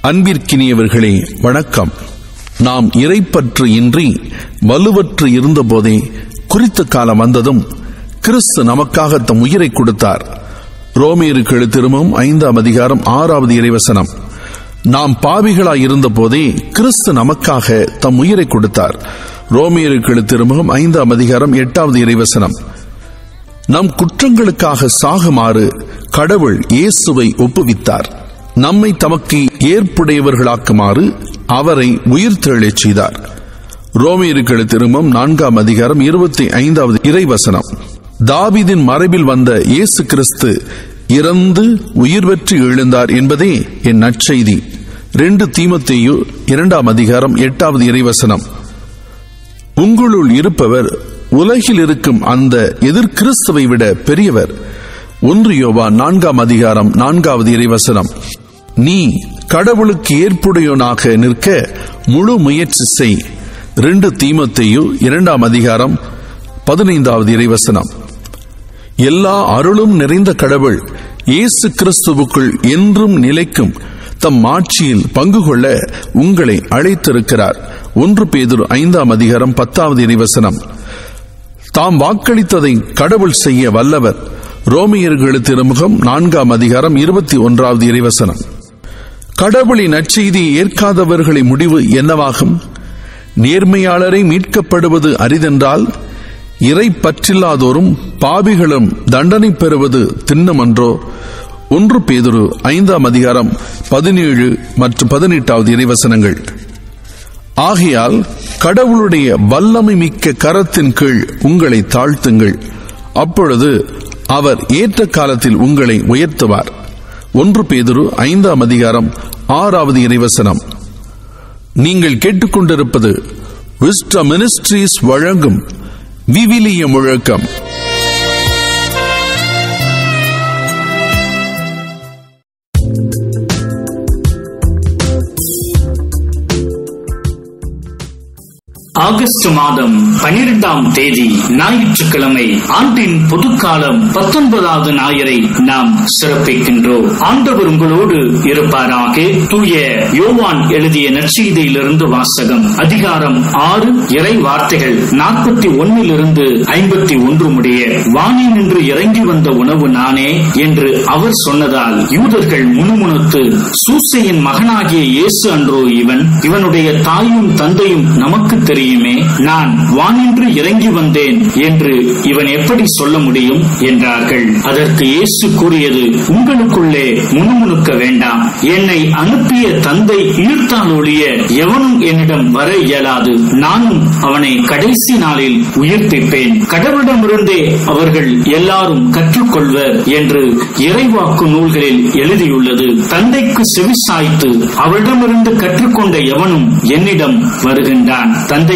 அன்பிற்கினியவர்களே, வணக்கம். நாம் இறைப்பற்று இன்றி வலுவற்று இருந்தபோதே குறித்த காலம் வந்ததும் கிறிஸ்து நமக்காக தம் உயிரை கொடுத்தார். ரோமேயருக்கு எழுதிய திருமுகம் 5ஆம் அதிகாரம் 6வது இறைவசனம். நாம் பாவிகளாய் இருந்த போதே கிறிஸ்து நமக்காக தம் உயிரை கொடுத்தார். ரோமேயருக்கு எழுதிய திருமுகம் 5ஆம் அதிகாரம் 8வது இறைவசனம். நம் குற்றங்களுக்காக சாகுமாறு கடவுள் இயேசுவை ஒப்புவித்தார். நம்மை தமக்கு ஏற்புடையவர்களாக்குமாறு அவரை உயிர்த்தெழச் செய்தார். ரோமேயருக்கு எழுதிய திருமுகம் 4ஆம் அதிகாரம் 25வது இறைவசனம். தாவீதின் மரபில் வந்த இயேசு கிறிஸ்து இறந்து உயிர் பெற்று எழுந்தார் என்பதே என் நற்செய்தி. 2 தீமோத்தேயு 2ஆம் அதிகாரம் 8வது இறைவசனம். உங்களுள் இருப்பவர் உலகில் இருக்கும் அந்த எதிர்கிறிஸ்துவை விட பெரியவர். 1 யோவான் 4ஆம் அதிகாரம் 4வது இறைவசனம். நீ கடவுளுக்கு ஏற்புடையவனாக நிற்க முழு முயற்சி செய். 2 தீமோத்தேயு 2ஆம் அதிகாரம் 15வது இறைவசனம். எல்லா அருளும் நிறைந்த கடவுள் இயேசு கிறிஸ்துவுக்குள் என்றும் நிலைக்கும் தம் ஆட்சியில் பங்கு கொள்ள உங்களை அழைத்திருக்கிறார். 1 பேதுரு 5ஆம் அதிகாரம் 10வது இறைவசனம். தாம் வாக்களித்ததை கடவுள் செய்ய வல்லவர். ரோமேயருக்கு எழுதிய திருமுகம் 4ஆம் அதிகாரம் 21வது இறைவசனம். கடவுளின் நற்செய்தியை ஏற்காதவர்களின் முடிவு என்னவாகும்? நேர்மையாளரை மீட்கப்படுவது அரிதென்றால் இறை பற்றில்லாதோரும் பாவிகளும் தண்டனை பெறுவது திண்ணமன்றோ? 1 பேதுரு 5ஆம் அதிகாரம் 17 மற்றும் 18வது இறைவசனங்கள். ஆகையால் கடவுளுடைய வல்லமை மிக்க கரத்தின் கீழ் உங்களை தாழ்த்துங்கள். அப்பொழுது அவர் ஏற்ற காலத்தில் உங்களை உயர்த்துவார். 1 பேதுரு 5ஆம் அதிகாரம் 6வது இறைவசனம். நீங்கள் கேட்டுக்கொண்டிருப்பது விஸ்டம் மினிஸ்ட்ரீஸ் வழங்கும் விவிலிய முழக்கம். ஆகஸ்ட் மாதம் 12ஆம் தேதி ஞாயிற்றுக்கிழமை ஆண்டின் பொதுக்காலம் 19வது ஞாயிறை நாம் சிறப்பிக்கின்றோம். ஆண்டவர் உங்களோடு இருப்பாராக. தூய யோவான் எழுதிய நற்செய்தியிலிருந்து வாசகம். அதிகாரம் 6 இறை வார்த்தைகள் 41 51 முடிய. வானினின்று இறங்கி வந்த உணவு நானே என்று அவர் சொன்னதால் யூதர்கள் முணுமுணுத்து, சூசையின் மகனாகிய இயேசு அன்றோ இவன்? இவனுடைய தாயும் தந்தையும் நமக்கு தெரியும். நான் வானின்று இறங்கி வந்தேன் என்று இவன் எப்படி சொல்ல முடியும் என்றார்கள். அதற்கு இயேசு கூறியது, உங்களுக்குள்ளே முணுமுணுக்க வேண்டாம். என்னை அனுப்பிய தந்தை ஈர்த்தால் ஒழிய எவனும் என்னிடம் வர இயலாது. நானும் அவனை கடைசி நாளில் உயிர்ப்பிப்பேன். கடவுளிடமிருந்தே அவர்கள் எல்லாரும் கற்றுக்கொள்வர் என்று இறைவாக்கு நூல்களில் எழுதியுள்ளது. தந்தைக்கு செவிசாய்த்து அவரிடமிருந்து கற்றுக்கொண்ட எவனும் என்னிடம் வருகின்றான். தந்தையை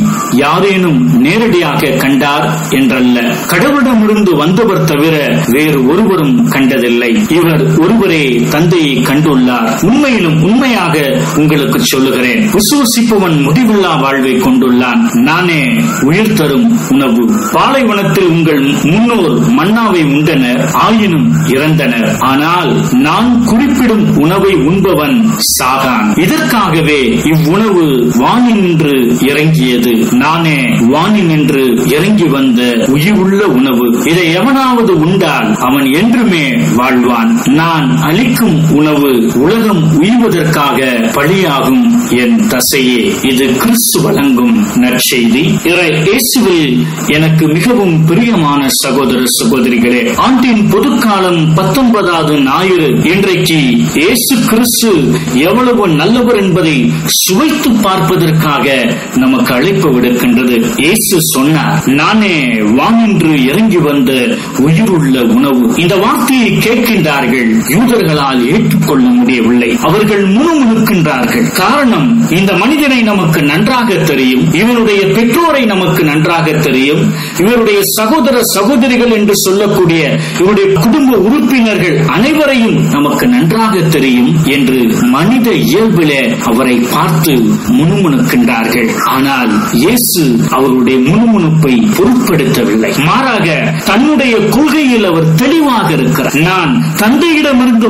யாரேனும் நேரடியாக கண்டார் என்றல்ல, கடவுளிடமிருந்து வந்தவர் தவிர வேறு ஒருவரும் கண்டதில்லை. இவர் ஒருவரே தந்தையை கண்டுள்ளார். உண்மையிலும் உண்மையாக உங்களுக்கு சொல்லுகிறேன், விசுவசிப்பவன் முடிவில்லா வாழ்வை கொண்டுள்ளான். நானே உயிர் தரும் உணவு. பாலைவனத்தில் உங்கள் முன்னோர் மன்னாவை உண்டனர், ஆயினும் இறந்தனர். ஆனால் நான் குறிப்பிடும் உணவை உண்பவன் சாகான். இதற்காகவே இவ்வுணவு வானின்று இறங்கியது. நானே வானினின்று இறங்கி வந்த உயிருள்ள உணவு. இதை எவனாவது உண்டால் அவன் என்றுமே வாழ்வான். நான் அளிக்கும் உணவு உலகம் உய்வதற்காக பலியாகும் என் தசையே. இது கிறிஸ்து வழங்கும் நற்செய்தி. இயேசுவில் எனக்கு மிகவும் பிரியமான சகோதர சகோதரிகளே, ஆண்டின் பொதுக்காலம் 19வது ஞாயிறு. இன்றைக்கு இயேசு கிறிஸ்து எவ்வளவு நல்லவர் என்பதை சுவைத்து பார்ப்பதற்காக நமக்கு அழைப்பு விடுக்கின்றது. இயேசு சொன்னார், நானே வானின்று இறங்கி வந்த உயிருள்ள உணவு. இந்த வார்த்தையை கேட்கின்றார்கள். யூதர்களால் ஏற்றுக்கொள்ள முடியவில்லை. அவர்கள் முணுமுணுக்கின்றார்கள். காரணம், இந்த மனிதனை நமக்கு நன்றாக தெரியும், இவருடைய பெற்றோரை நமக்கு நன்றாக தெரியும், இவருடைய சகோதர சகோதரிகள் என்று சொல்லக்கூடிய இவருடைய குடும்ப உறுப்பினர்கள் அனைவரையும் நமக்கு நன்றாக தெரியும் என்று மனித இயல்பிலே அவரை பார்த்து முணுமுணுக்கின்றார்கள். ஆனால் ஆனால் இயேசு அவருடைய முணுமுணுப்பை பொருட்படுத்தவில்லை. மாறாக தன்னுடைய கொள்கையில் அவர் தெளிவாக இருக்கிறார். நான் தந்தையிடமிருந்து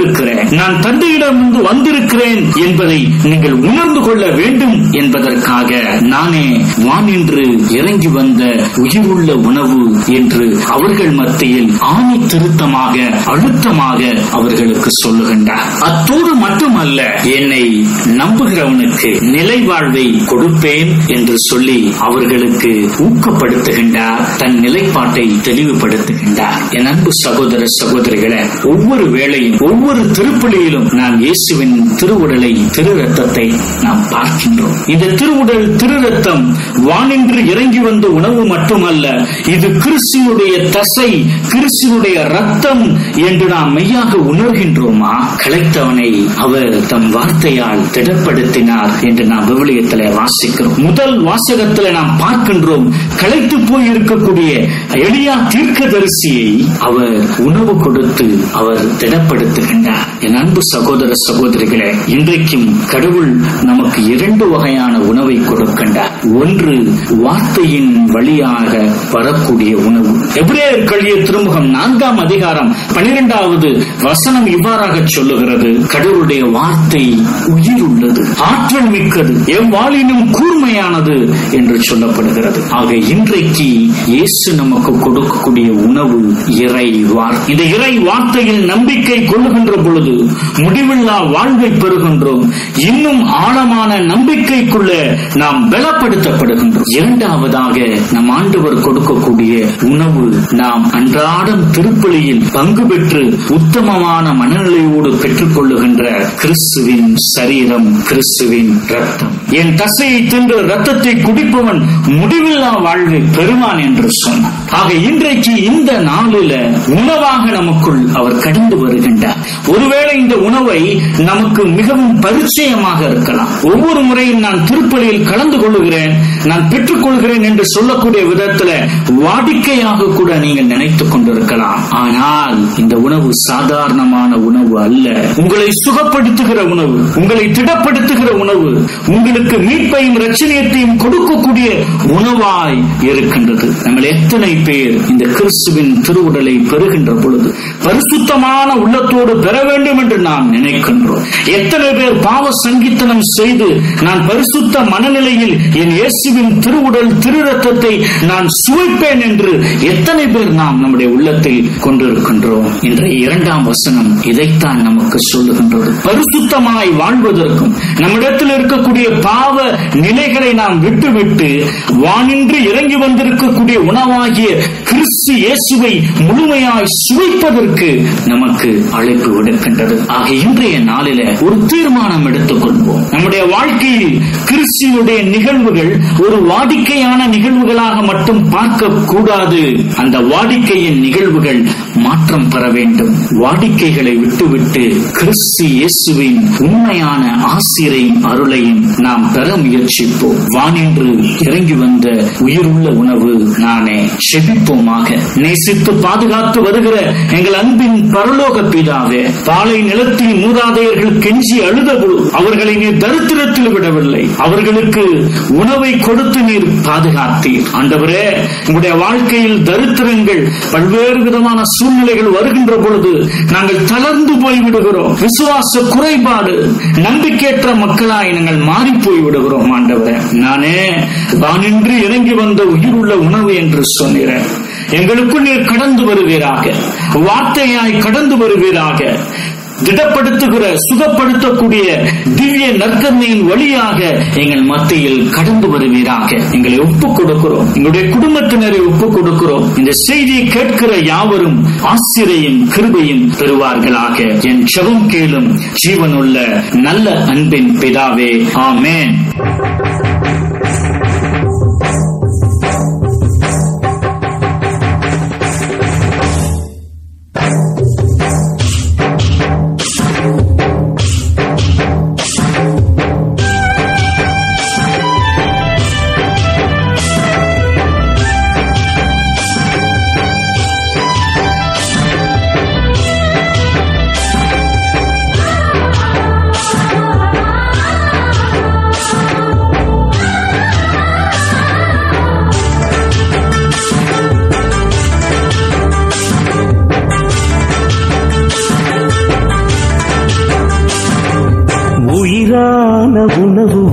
வந்திருக்கிறேன் என்பதை நீங்கள் உணர்ந்து கொள்ள வேண்டும் என்பதற்காக நானே வானின்று இறங்கி வந்த உயிருள்ள உணவு என்று அவர்கள் மத்தியில் ஆணி திருத்தமாக அழுத்தமாக அவர்களுக்கு சொல்லுகின்றார். அத்தோடு மட்டுமல்ல, என்னை நம்புகிறவனுக்கு நிலை வாழ்வை கொடுப்பேன் என்று சொல்லி அவர்களுக்கு ஊக்கப்படுத்துகின்றார். தன் நிலைப்பாட்டை தெளிவுபடுத்துகின்றார். என் அன்பு சகோதர சகோதரிகளை, ஒவ்வொரு வேளையும் ஒவ்வொரு திருப்பலியிலும் நாம் இயேசுவின் திருவுடலை திரு ரத்தத்தை நாம் பார்க்கின்றோம். இந்த திருவுடல் திரு ரத்தம் வானின்று இறங்கி வந்த உணவு மட்டுமல்ல, இது கிறிஸ்துவுடைய தசை, கிறிஸ்துவுடைய ரத்தம் என்று நாம் மெய்யாக உணர்கின்றோமா? களைத்தவனை அவர் தம் வார்த்தையால் திடப்படுத்தினார் என்று நாம் விவிலியத்தில் வாசிக்கிறோம். முதல் வாசகத்தில் நாம் பார்க்கின்றோம், களைத்து போய் இருக்கக்கூடிய எலியா தீர்க்கதரிசியை அவர் உணவு கொடுத்து அவர் திடப்படுத்துகின்றார். என் அன்பு சகோதர சகோதரிகளே, இன்றைக்கும் கடவுள் நமக்கு இரண்டு வகையான உணவை கொடுக்கின்றார். ஒன்று வார்த்தையின் வழியாக வரக்கூடிய உணவு. எபிரேயர் எழுதிய திருமுகம் 4ஆம் அதிகாரம் 12வது வசனம் இவ்வாறாக சொல்லுகிறது, கடவுளுடைய வார்த்தை உயிர் உள்ளது, ஆற்றல் மிக்கது, எவ்வாளினும் கூர்மையானது என்று சொல்லப்படுகிறது. ஆக இன்றைக்கு இயேசு நமக்கு கொடுக்கக்கூடிய உணவு இறை வார்த்தை. இந்த இறை வார்த்தையில் நம்பிக்கை கொள்ளுகின்ற பொழுது முடிவில்லா வாழ்வை பெறுகின்றோம். இன்னும் ஆழமான நம்பிக்கைக்குள்ள நாம் பலப்படுத்தப்படுகின்றோம். இரண்டாவதாக நம் ஆண்டவர் கொடுக்கக்கூடிய உணவு நாம் அன்றாடம் திருப்பலியில் பங்கு பெற்று உத்தமமான மனநிலையோடு பெற்றுக் கொள்ளுகின்ற கிறிஸ்துவின் சரீரம், கிறிஸ்துவின் ரத்தம். என் தசையை தின்று ரத்தத்தை குடிப்பவன் முடிவில்லா வாழ்வை பெறுவான் என்று சொன்னார். ஆக இன்றைக்கு இந்த நாளில உணவாக நமக்குள் அவர் கடந்து வருகின்றார். ஒருவேளை இந்த உணவை நமக்கு மிகவும் பரிச்சயமாக இருக்கலாம். ஒவ்வொரு முறையும் நான் திருப்பலியில் கலந்து கொள்ளுகிறேன், நான் பெற்றுக் கொள்கிறேன் என்று சொல்லக்கூடிய விதத்தில் வாடிக்கையாக கூட நீங்கள் நினைத்துக் கொண்டிருக்கலாம். ஆனால் இந்த உணவு சாதாரணமான உணவு அல்ல. உங்களை சுகப்படுத்துகிற உணவு, உங்களை திடப்படுத்துகிற உணவு, உங்களுக்கு மீட்பையும் இரட்சணியத்தையும் கொடுக்கக்கூடிய உணவாய் இருக்கின்றது. நம்ம எத்தனை பேர் இந்த கிறிஸ்துவின் திருவுடலை பெறுகின்ற பொழுது பரிசுத்தமான உள்ளத்தோடு பெற வேண்டும் என்று நாம் நினைக்கின்றோம்? எத்தனை பேர் பாவ சங்கீதனம் செய்து நான் பரிசுத்த மனநிலையில் என் இயேசுவின் திருவுடல் திரு ரத்தத்தை நான் சுவைப்பேன் என்று எத்தனை பேர் நாம் நம்முடைய உள்ளத்தில் கொண்டிருக்கின்றோம்? இன்றைய 2ஆம் வசனம் இதைத்தான் நமக்கு சொல்லுகின்றது. பரிசுத்தமாய் வாழ்வதற்கும் நம்மிடத்தில் இருக்கக்கூடிய பாவ நிலைகளை நாம் விட்டுவிட்டு வானின்று இறங்கி வந்திருக்கக்கூடிய உணவாகிய கிறிஸ்து இயேசுவை முழுமையாய் சுவைப்பதற்கு நமக்கு அழைப்பு விடுக்கின்றது. ஆக இன்றைய நாளில ஒரு தீர்மானம் எடுத்துக் கொள்வோம். நம்முடைய வாழ்க்கையில் கிறிஸ்துவினுடைய நிகழ்வுகள் ஒரு வாடிக்கையான நிகழ்வுகளாக மட்டும் பார்க்க கூடாது. அந்த வாடிக்கையின் நிகழ்வுகள் மாற்றம் பெற வேண்டும். வாடிக்கைகளை விட்டுவிட்டு கிறிஸ்து இயேசுவின் உண்மையான ஆசிரையும் அருளையும் நாம் பெற முயற்சிப்போம். வானின்று இறங்கி வந்த உயிருள்ள உணவு நானே. செபிப்போமாக. நேசித்து பாதுகாத்து வருகிற எங்கள் அன்பின் பரலோக பிதாவே, பாலை நிலத்தில் மூதாதையர்கள் கெஞ்சி அழுதபோது அவர்களை நீர் தரித்திரத்தில் விடவில்லை, அவர்களுக்கு உணவை கொடுத்து நீர் பாதுகாத்தீர். ஆண்டவரே, உங்களுடைய வாழ்க்கையில் தரித்திரங்கள், பல்வேறு விதமான சூழ்நிலைகள் வருகின்ற பொழுது நாங்கள் தளர்ந்து போய்விடுகிறோம். விசுவாச குறைபாடு, நம்பிக்கையற்ற மக்களாய் நாங்கள் மாறி போய்விடுகிறோம். ஆண்டவரே, நானே வானின்று இறங்கி வந்த உயிருள்ள உணவு என்று சொன்னேன். எங்களுக்குள் நீர் கடந்து வருவீராக, வார்த்தையாய் கடந்து வருவீராக, திடப்படுத்துகிற சுகப்படுத்தக்கூடிய திவ்ய நற்கருணையின் வழியாக எங்கள் மத்தியில் கடந்து வருவீராக. எங்களை ஒப்புக் கொடுக்கிறோம், எங்களுடைய குடும்பத்தினரை ஒப்புக் கொடுக்கிறோம். இந்த செய்தியை கேட்கிற யாவரும் ஆசிரியையும் கிருபையும் பெறுவார்களாக. என் ஜெபம் கேளும் ஜீவனுள்ள நல்ல அன்பின் பிதாவே, ஆமென்.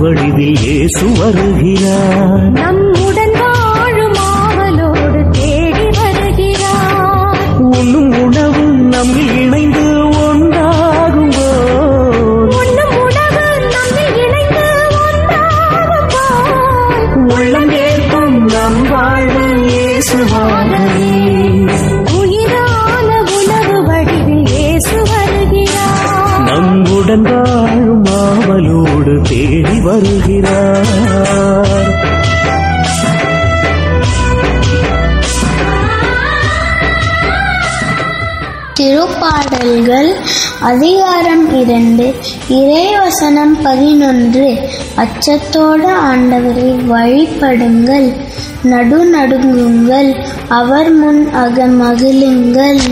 வடிவில் இயேசு வருகிறார். நம்முடன் வாழும் ஆவலோடு தேடி வருகிறார். உண்ணும் உணவு நம்மில் இணைந்து ஒன்றாகும் போல், உண்ணும் உணவு நம்மில் இணைந்து ஒன்றாகும் போல், உள்ளம் ஏற்கும் நம் வாழ்வு இயேசுவாகவே. உயிரான உணவு வடிவில் இயேசு வருகிறார். நம்முடன் வாழும் ஆவலோடு தேடி வருகிறார். திருப்பாடல்கள் அதிகாரம் 2 இறைவசனம் 11. அச்சத்தோடு ஆண்டவரை வழிபடுங்கள், நடுநடுங்குங்கள், அவர் முன் அகமகிழுங்கள்.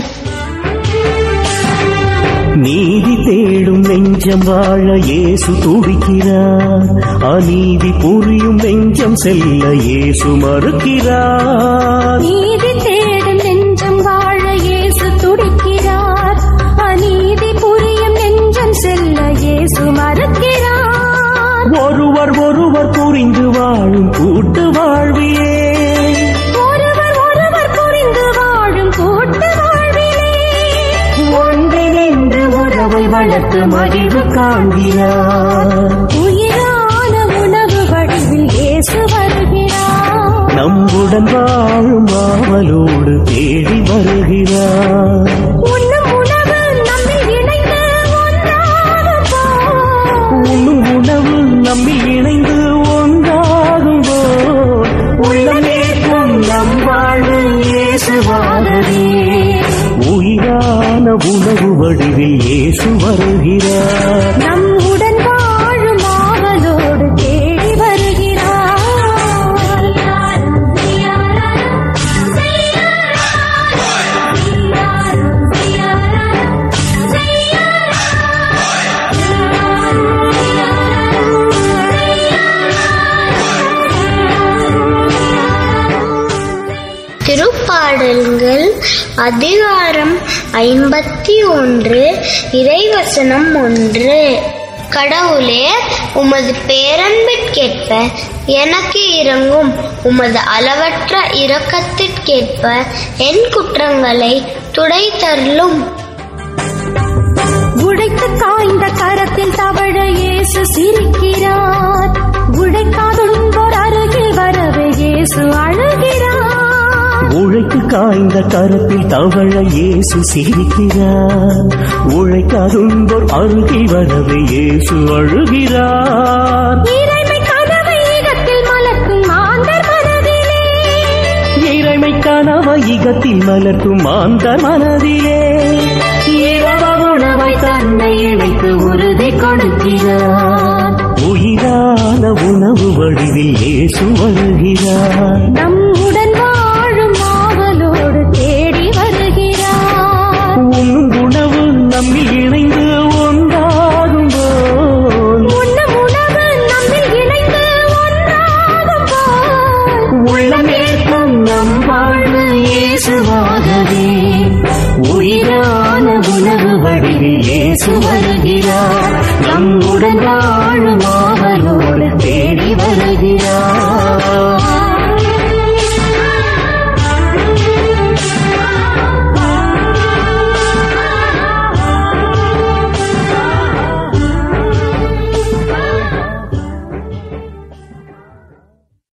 நீதி தேடும் நெஞ்சம் வாழ இயேசு துடிக்கிறார். அநீதி புரியும் நெஞ்சம் செல்ல இயேசு மறுக்கிறார். நீதி தேடும் நெஞ்சம் வாழ இயேசு துடிக்கிறார். அநீதி புரியும் நெஞ்சம் செல்ல இயேசு மறுக்கிறார். ஒருவர் ஒருவர் புரிந்து வாழும் கூட்டு வாழ்வியே, ஒருவர் ஒருவர் புரிந்து வாழும் கூட்டு வாழ்விலே, ஒன்றிணைந்து உறவை வளர்த்து மகிழ்வு காண்கிறார். உயிரான உணவு வடிவில் இயேசு வருகிறார். நம்முடன் வாழும் ஆவலோடு தேடி வருகிறார். உண்ணும் உணவு நம்மில் இணைந்து ஒன்றாகும் போல், உண்ணும் உணவு நம்மில் இணைந்து ஒன்றாகும் போல், உள்ளமேற்கும் நம் வாழ்வு இயேசுவாகவே. உயிரான உணவு வடிவில் இயேசு வருகிறார். நம்முடன் வாழும் ஆவலோடு தேடி வருகிறார். திருப்பாடல்கள் அதிகாரம் 51 இறைவசனம் 1. கடவுளே, உமது பேரன்பிற்கேற்ப எனக்கு இரங்கும், உமது அளவற்ற இரக்கத்திற்கேற்ப என் குற்றங்களை துடைத்தருளும். உழைத்து காய்ந்த கரத்தில் தவழ இயேசு சிரிக்கிறார். உழைக்காதுன்போர் அருகில் வரவே இயேசு அழுகிறார். உழைக்கு காய்ந்த கரத்தில் தவழ இயேசு சிரிக்கிறார். உழைக்காதுன்போர் அருகில் வரவே இயேசு அழுகிறார். இறைமை கனவை ஈகத்தில் மலர்க்கும் மாந்தர் மனதிலே, இறைமை கனவை ஈகத்தில் மலர்க்கும் மாந்தர் மனதிலே, இரவ உணவை தன்னை இணைத்து உறுதி கொடுக்கிறார். உயிரான உணவு வடிவில் இயேசு வருகிறார். நம்முடன் வாழும் ஆவலோடு தேடி வருகிறார். உண்ணும் உணவு நம்மில் இணைந்து ஒன்றாகும் போல், உண்ணும் உணவு நம்மில் இணைந்து ஒன்றாகும் போல், உள்ளமேற்கும் நம் வாழ்வு இயேசுவாகவே. உயிரான உணவு வடிவில் இயேசு வருகிறார். நம்முடன் வாழும் ஆவலோடு தேடி வருகிறார்.